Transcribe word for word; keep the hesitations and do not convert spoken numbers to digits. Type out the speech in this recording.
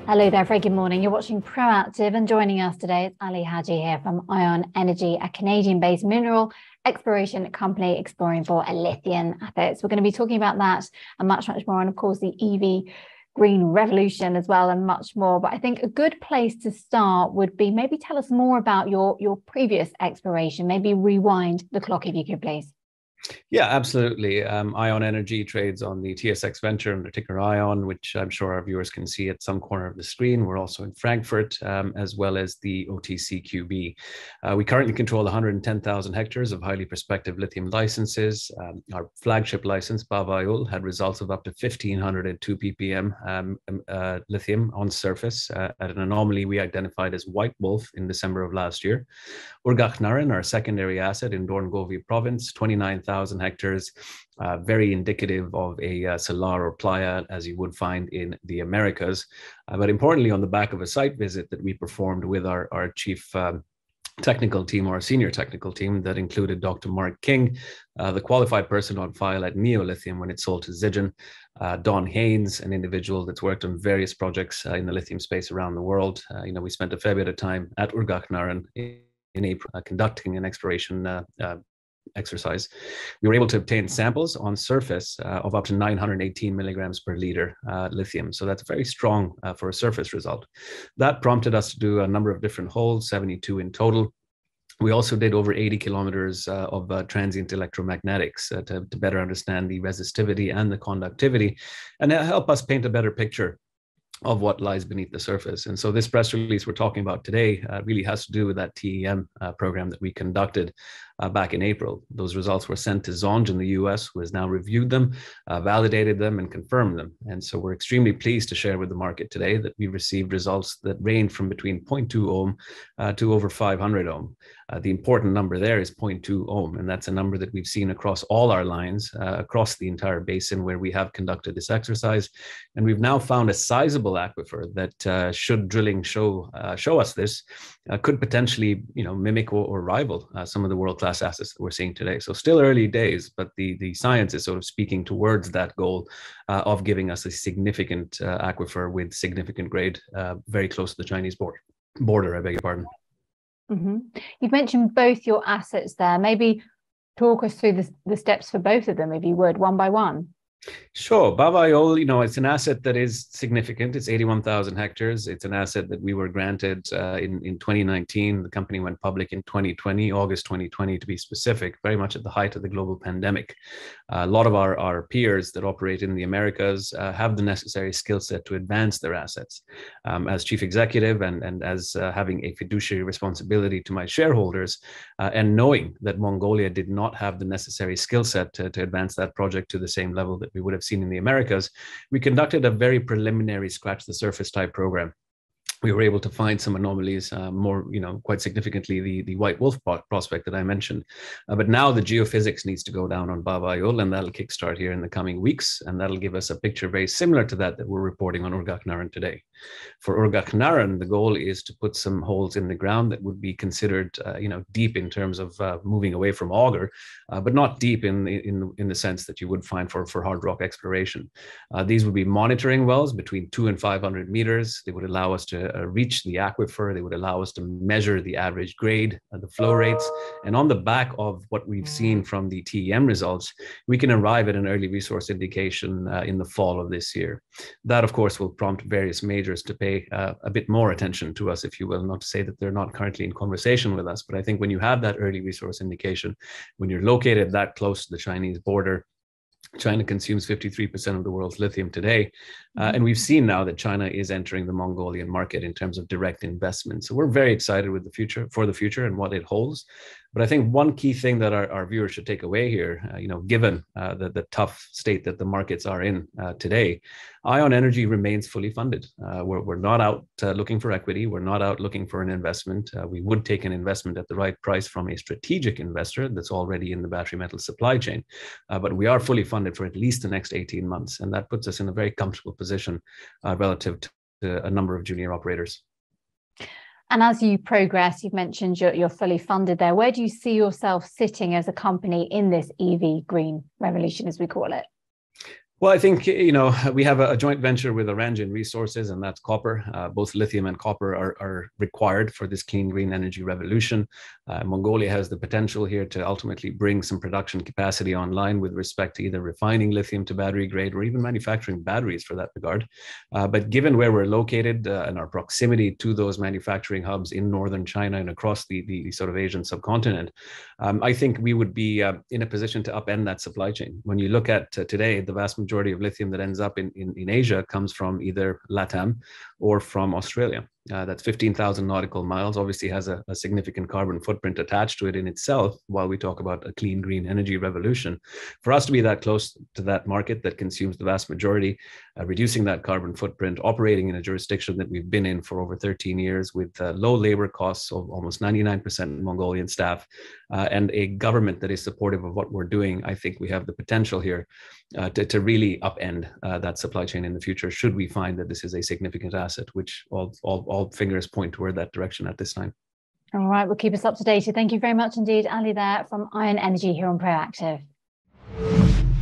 Hello there, very good morning. You're watching Proactive, and joining us today is Ali Haji here from Ion Energy, a Canadian-based mineral exploration company exploring for lithium assets. We're going to be talking about that and much, much more, and of course the E V green revolution as well, and much more. But I think a good place to start would be maybe tell us more about your, your previous exploration, maybe rewind the clock if you could, please. Yeah, absolutely. Um, Ion Energy trades on the T S X Venture under ticker Ion, which I'm sure our viewers can see at some corner of the screen. We're also in Frankfurt, um, as well as the O T C Q B. Uh, we currently control one hundred ten thousand hectares of highly prospective lithium licenses. Um, our flagship license, Bavayul, had results of up to fifteen hundred two p p m um, uh, lithium on surface uh, at an anomaly we identified as White Wolf in December of last year. Urgakh Naran, our secondary asset in Dorngovi province, twenty-nine thousand hectares, uh, very indicative of a uh, salar or playa as you would find in the Americas. Uh, but importantly, on the back of a site visit that we performed with our, our chief um, technical team, or senior technical team, that included Doctor Mark King, uh, the qualified person on file at Neo Lithium when it sold to Zijin, uh, Don Haynes, an individual that's worked on various projects uh, in the lithium space around the world. Uh, you know, we spent a fair bit of time at Urgakh Naran in, in April uh, conducting an exploration uh, uh, exercise. We were able to obtain samples on surface uh, of up to nine hundred eighteen milligrams per liter uh, lithium. So that's very strong uh, for a surface result. That prompted us to do a number of different holes, seventy-two in total. We also did over eighty kilometers uh, of uh, transient electromagnetics uh, to, to better understand the resistivity and the conductivity, and help us paint a better picture of what lies beneath the surface. And so this press release we're talking about today uh, really has to do with that T E M uh, program that we conducted uh, back in April. Those results were sent to Zonj in the U S, who has now reviewed them, uh, validated them, and confirmed them. And so we're extremely pleased to share with the market today that we received results that range from between zero point two ohm uh, to over five hundred ohm. Uh, the important number there is zero point two ohm, and that's a number that we've seen across all our lines, uh, across the entire basin where we have conducted this exercise. And we've now found a sizable aquifer that, uh, should drilling show uh, show us this, uh, could potentially, you know, mimic or, or rival uh, some of the world-class assets that we're seeing today. So still early days, but the the science is sort of speaking towards that goal uh, of giving us a significant uh, aquifer with significant grade, uh, very close to the Chinese border. Border, I beg your pardon. Mm-hmm. You've mentioned both your assets there. Maybe talk us through the, the steps for both of them, if you would, one by one. Sure. Bavayul, you know, it's an asset that is significant. It's eighty-one thousand hectares. It's an asset that we were granted uh, in, in twenty nineteen. The company went public in twenty twenty, August twenty twenty to be specific, very much at the height of the global pandemic. Uh, a lot of our, our peers that operate in the Americas uh, have the necessary skill set to advance their assets. Um, as chief executive and, and as uh, having a fiduciary responsibility to my shareholders, uh, and knowing that Mongolia did not have the necessary skill set to, to advance that project to the same level that we would have seen in the Americas, we conducted a very preliminary scratch the surface type program. We were able to find some anomalies, uh, more, you know, quite significantly, the, the White Wolf prospect that I mentioned. Uh, but now the geophysics needs to go down on Bavayul, and that'll kickstart here in the coming weeks. And that'll give us a picture very similar to that that we're reporting on Urgakh Naran today. For Urgakh Naran, the goal is to put some holes in the ground that would be considered, uh, you know, deep in terms of uh, moving away from auger, uh, but not deep in, in, in the sense that you would find for, for hard rock exploration. Uh, these would be monitoring wells between two and five hundred meters. They would allow us to Uh, reach the aquifer. They would allow us to measure the average grade, uh, the flow rates. And on the back of what we've seen from the T E M results, we can arrive at an early resource indication uh, in the fall of this year. That, of course, will prompt various majors to pay uh, a bit more attention to us, if you will. Not to say that they're not currently in conversation with us, but I think when you have that early resource indication, when you're located that close to the Chinese border, China consumes fifty-three percent of the world's lithium today. Uh, and we've seen now that China is entering the Mongolian market in terms of direct investment. So we're very excited with the future, for the future and what it holds. But I think one key thing that our, our viewers should take away here, uh, you know, given uh, the, the tough state that the markets are in uh, today, Ion Energy remains fully funded. Uh, we're, we're not out uh, looking for equity. We're not out looking for an investment. Uh, we would take an investment at the right price from a strategic investor that's already in the battery metal supply chain. Uh, but we are fully funded for at least the next eighteen months. And that puts us in a very comfortable position uh, relative to a number of junior operators. And as you progress, you've mentioned you're, you're fully funded there. Where do you see yourself sitting as a company in this E V green revolution, as we call it? Well, I think, you know, we have a, a joint venture with Orangian Resources, and that's copper. Uh, both lithium and copper are, are required for this clean green energy revolution. Uh, Mongolia has the potential here to ultimately bring some production capacity online with respect to either refining lithium to battery grade or even manufacturing batteries for that regard. Uh, but given where we're located uh, and our proximity to those manufacturing hubs in northern China and across the, the sort of Asian subcontinent, um, I think we would be uh, in a position to upend that supply chain. When you look at uh, today, the vast majority of lithium that ends up in, in, in Asia comes from either LATAM or from Australia. Uh, that's fifteen thousand nautical miles, obviously has a, a significant carbon footprint attached to it in itself, while we talk about a clean green energy revolution. For us to be that close to that market that consumes the vast majority, uh, reducing that carbon footprint, operating in a jurisdiction that we've been in for over thirteen years with uh, low labor costs of almost ninety-nine percent Mongolian staff, uh, and a government that is supportive of what we're doing, I think we have the potential here uh, to, to really upend uh, that supply chain in the future, should we find that this is a significant asset, which all, all, all fingers point toward that direction at this time. All right, we'll keep us up to date. Thank you very much indeed, Ali, there from Ion Energy here on Proactive.